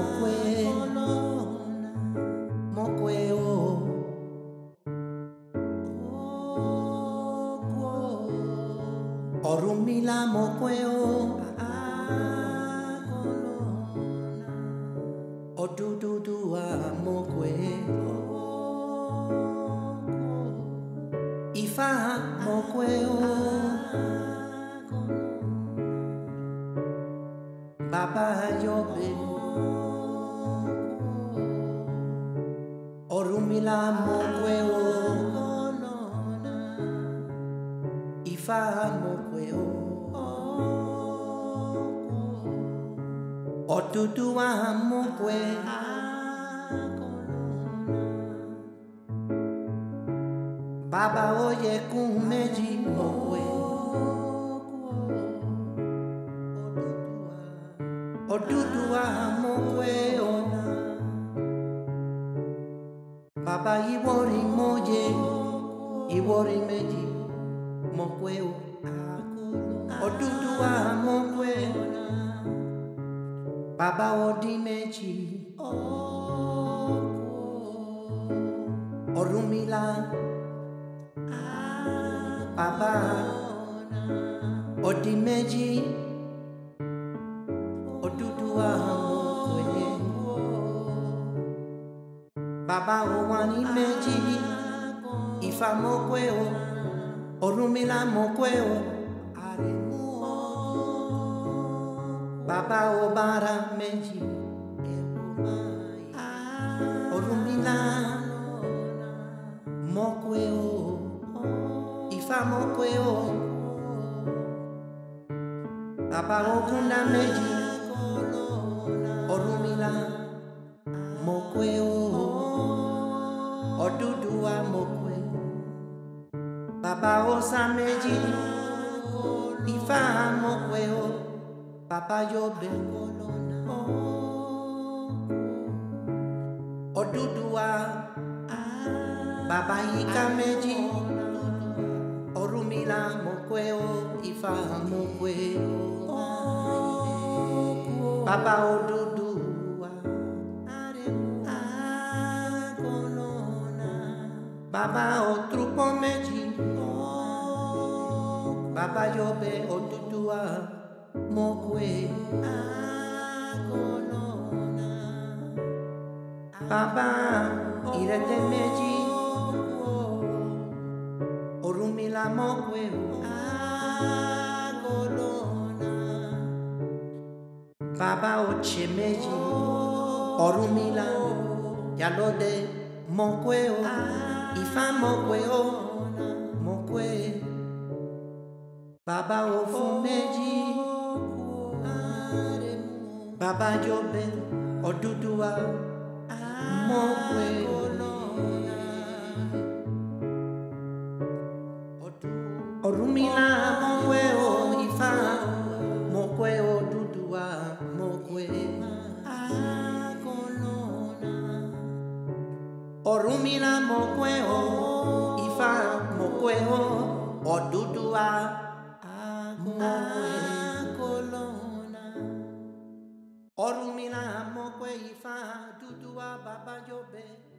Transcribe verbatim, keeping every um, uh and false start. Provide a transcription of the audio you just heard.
mokwe, mokwe o. Orumila mokwe o. Odududua mokwe. Ifa mokwe o. Baba Yobe. Orumila mokwe o. Ifa mokwe o. Odudua mokwe. Baba oye kumeji mokwe. Odudua mokwe o. Baba iwori moye, iwori meji mokwe o. Odudua mokwe. Baba odi meji. Orumila. Baba odi meji. Odudua mokwe. Baba owani meji. Ifa mokwe o. Orumila mokwe o. Baba obara meji. Orumila mokwe o. Ifa mokwe o. Baba okunda meji. Orumila mokwe o. Odudua mokwe. Baba osa meji. Ifa mokwe o. Baba Yobe. Odudua. Baba Ika meji. Orumila mokwe o. Ifa mokwe o. Baba Odudua. Baba Otrupo meji. Baba Yobe Odudua mokwe. Baba irete meji. Orumila mokwe o. Baba oche meji. Orumila yalode mokwe o. Ifa mokwe o. Mokwe. Baba ofu meji. Baba Yobe Odudua mokwe. Orumila mokwe o. Ifa mokwe. Odudua mokwe. Orumila mokwe o. Ifa mokwe o. Odudua mokwe. Orumila mokwe. Ifa Odudua Baba Yobe.